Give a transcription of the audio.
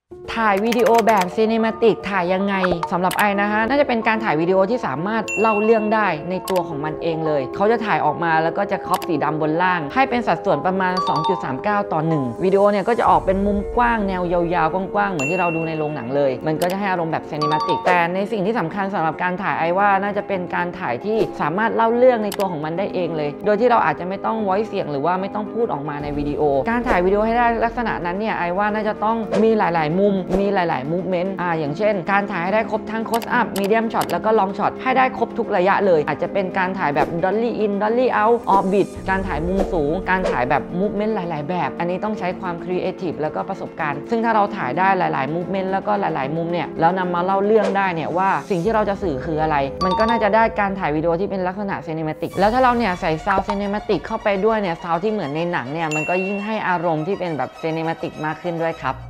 ถ่ายวิดีโอแบบซีนิมาติกถ่ายยังไงสำหรับไอนะฮะน่าจะเป็นการถ่ายวิดีโอที่สามารถเล่าเรื่องได้ในตัวของมันเองเลยเขาจะถ่ายออกมาแล้วก็จะครอปสีดำบนล่างให้เป็นสัดส่วนประมาณ 2.39 ต่อ 1วิดีโอเนี่ยก็จะออกเป็นมุมกว้างแนวยาวๆกว้างๆเหมือนที่เราดูในโรงหนังเลยมันก็จะให้อารมณ์แบบซีนิมาติกแต่ในสิ่งที่สำคัญสำหรับการถ่ายไอว่าน่าจะเป็นการถ่ายที่สามารถเล่าเรื่องในตัวของมันได้เองเลยโดยที่เราอาจจะไม่ต้อง voice เสียงหรือว่าไม่ต้องพูดออกมาในวิดีโอการถ่ายวิดีโอให้ได้ลักษณะนั้นเนี่ยไอว่าน่าจะต้องมีหลายๆมุมมีหลายๆ movement อย่างเช่นการถ่ายให้ได้ครบทั้ง close up medium shot แล้วก็ long shot ให้ได้ครบทุกระยะเลยอาจจะเป็นการถ่ายแบบ dolly in dolly out orbit การถ่ายมุมสูงการถ่ายแบบ movement หลายๆแบบอันนี้ต้องใช้ความ creative แล้วก็ประสบการณ์ซึ่งถ้าเราถ่ายได้หลายๆ movement แล้วก็หลายๆมุมเนี่ยแล้วนำมาเล่าเรื่องได้เนี่ยว่าสิ่งที่เราจะสื่อคืออะไรมันก็น่าจะได้การถ่ายวิดีโอที่เป็นลักษณะ cinematic แล้วถ้าเราเนี่ยใส่ sound cinematic เข้าไปด้วยเนี่ย sound ที่เหมือนในหนังเนี่ยมันก็ยิ่งให้อารมณ์ที่เป็นแบบ cinematic มากขึ้นด้วยครับ